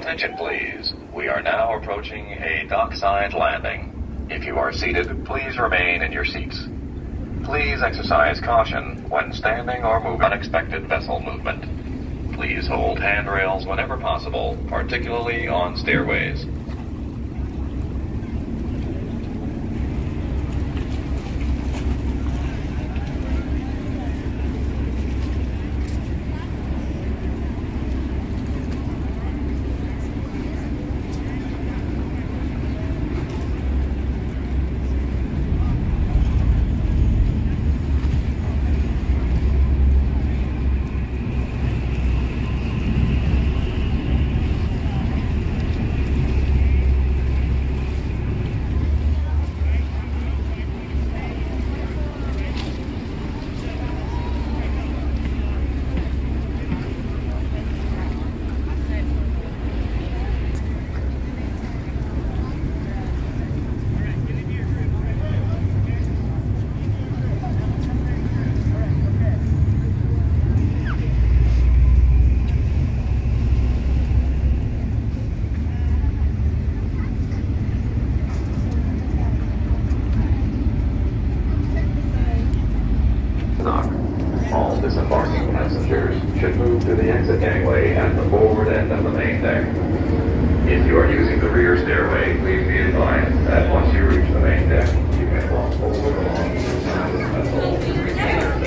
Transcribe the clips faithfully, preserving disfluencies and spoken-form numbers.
Attention please. We are now approaching a dockside landing. If you are seated, please remain in your seats. Please exercise caution when standing or moving unexpected vessel movement. Please hold handrails whenever possible, particularly on stairways. All disembarking passengers should move to the exit gangway at the forward end of the main deck. If you are using the rear stairway, please be advised that once you reach the main deck, you can walk forward along the side of the vessel to reach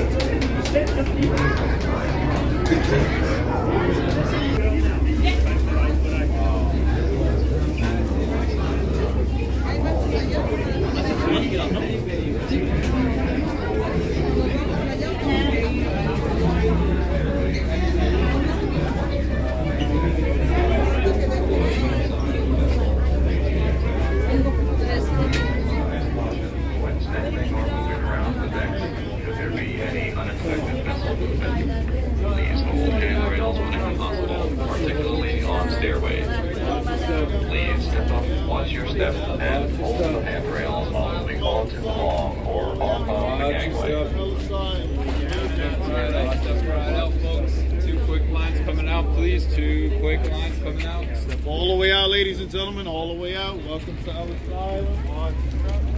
Please hold handrails whenever possible, particularly on stairways. Please step up once you're stepped and hold the handrails while moving onto the long or on the gangway. Step right out, folks. Two quick lines coming out, please. Two quick lines coming out. Step all the way out, ladies and gentlemen, all the way out. Welcome to Ellis Island.